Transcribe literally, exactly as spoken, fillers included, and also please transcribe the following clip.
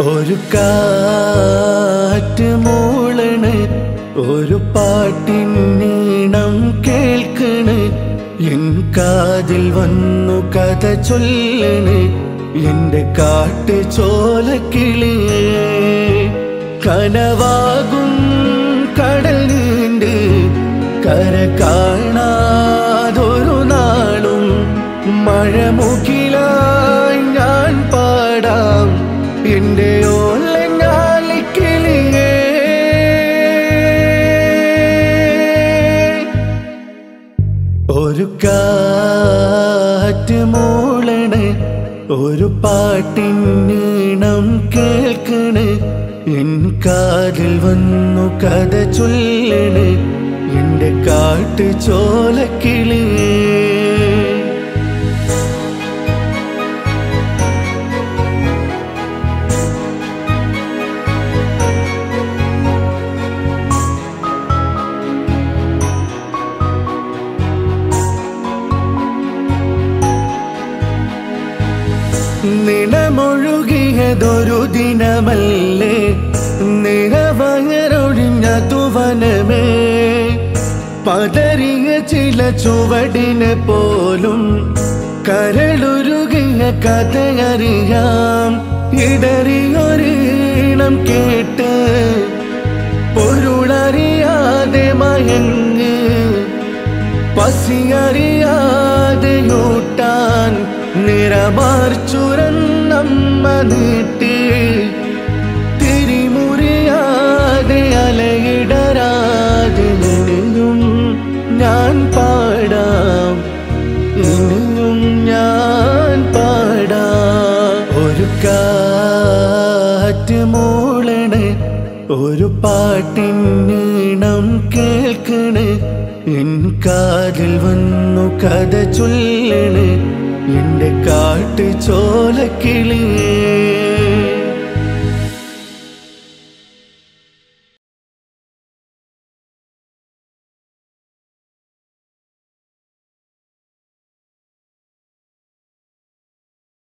ഒരു കാറ്റ് മൂളണ്, ഒരു പാട്ടിനീണം കേൾക്കണ്, എൻ കാതിൽ വന്നു കഥ ചൊല്ലണ് എന്റെ കാട്ട് ചോലക്കിളിയേ. കനവാകും കടൽ നീണ്ട് കര കാണാതൊരു നാളും മഴമുകിലായി ഞാൻ പാടാം എന്റെ ഓലങ്ങാലിക്കിളിയേ. ഒരു കാറ്റ് മൂളണ്, ഒരു പാട്ടിനീണം കേൾക്കണ്, എൻ കാതിൽ വന്നു കഥ ചൊല്ലണ് എന്റെ കാട്ട് ചോലക്കിളിയേ. നിണമൊഴുകിയതൊരു ദിനമല്ലേ, നിറവയറൊഴിഞ്ഞ തുവനമേ, പതറിയ ചില ചുവടിനെ പോലും കരളുരുകിയ കഥയറിയാം. ഇടറിയൊരീണം കേട്ട് പൊരുളറിയാതെ മയങ്ങ്, പസിയറിയാതെ ഊട്ടാൻ നിറമാർച്ചുരന്നമ്മ നീട്ടി, തിരിമുറിയാതെ അലയിടരാതെ ഇനിയും ഞാൻ പാടാം, ഇനിയും ഞാൻ പാടാം. ഒരു കാറ്റ് മൂളണ്, ഒരു പാട്ടിനീണം കേൾക്കണ്, എൻ കാതിൽ വന്നു കഥ ചൊല്ലണ് എന്റെ കാട്ട് ചോലക്കിളിയേ.